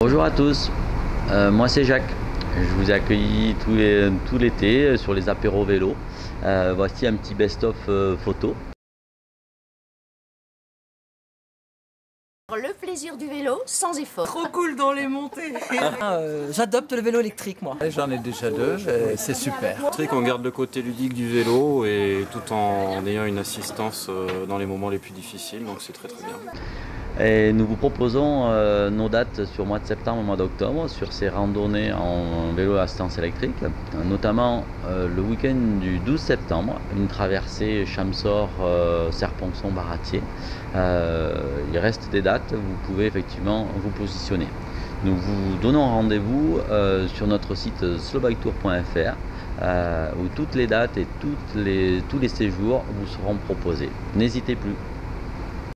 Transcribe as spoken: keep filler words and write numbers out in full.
Bonjour à tous, euh, moi c'est Jacques. Je vous ai accueilli tout, les, tout l'été sur les apéros vélo. Euh, voici un petit best-of euh, photo. Le plaisir du vélo sans effort. Trop cool dans les montées. euh, J'adopte le vélo électrique moi. J'en ai déjà deux, c'est super. C'est qu'on garde le côté ludique du vélo et tout en ayant une assistance dans les moments les plus difficiles, donc c'est très très bien. Et nous vous proposons euh, nos dates sur le mois de septembre et le mois d'octobre sur ces randonnées en vélo à assistance électrique, notamment euh, le week-end du douze septembre, une traversée Chamsor, euh, Serponçon-Baratier. Euh, il reste des dates, vous pouvez effectivement vous positionner. Nous vous donnons rendez-vous euh, sur notre site slow bike tour point f r euh, où toutes les dates et toutes les, tous les séjours vous seront proposés. N'hésitez plus.